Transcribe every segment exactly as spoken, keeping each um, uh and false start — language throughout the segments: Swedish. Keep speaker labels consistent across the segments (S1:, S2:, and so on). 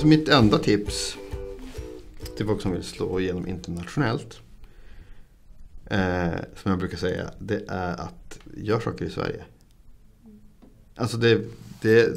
S1: Så mitt enda tips till folk som vill slå igenom internationellt, eh, som jag brukar säga, det är att gör saker i Sverige. Alltså det, det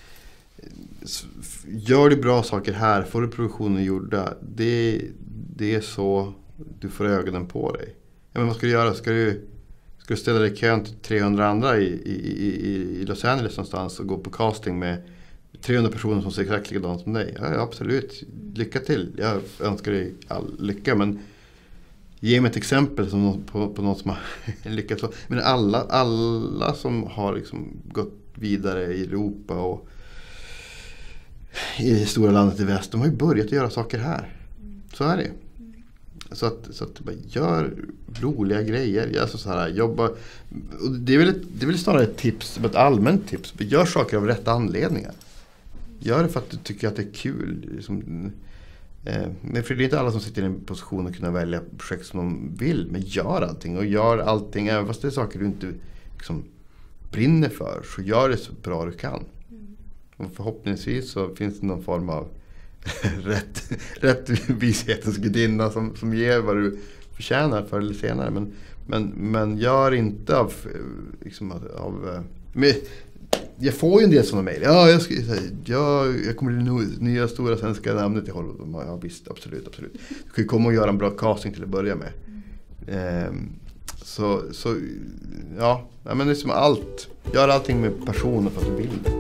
S1: gör du bra saker här, får du produktionen gjorda, det, det är så du får ögonen på dig. Ja, men vad ska du göra? Ska du, ska du ställa dig i kön till trehundra andra i, i, i, i Los Angeles någonstans och gå på casting med trehundra personer som ser exakt likadant som dig? Ja, absolut. Lycka till. Jag önskar dig all lycka, men ge mig ett exempel som någon, på, på någon som har lyckats. Men alla, alla som har liksom gått vidare i Europa och i det stora landet i väst, de har ju börjat göra saker här. Så är det. Så att, så att bara gör roliga grejer. Alltså så här, jobba. Och det är väl ett, det är väl snarare ett tips, ett allmänt tips. Gör saker av rätta anledningar. Gör det för att du tycker att det är kul. Liksom, eh, men för det är inte alla som sitter i en position att kunna välja projekt som de vill. Men gör allting. Och gör allting, även fast det är saker du inte liksom brinner för, så gör det så bra du kan. Och förhoppningsvis så finns det någon form av rätt, rätt vishetens gudinna som, som ger vad du förtjänar förr eller senare. Men, men, men gör inte av... Liksom, av men, jag får ju en del sådana mejl. Ja, jag, ska, jag, jag kommer till det nya stora svenska namnet i Hollywood. Ja, visst, absolut, absolut. Du kan ju komma och göra en bra casting till att börja med. Ehm, så, så, ja, men det är som allt. Gör allting med passion för att du vill.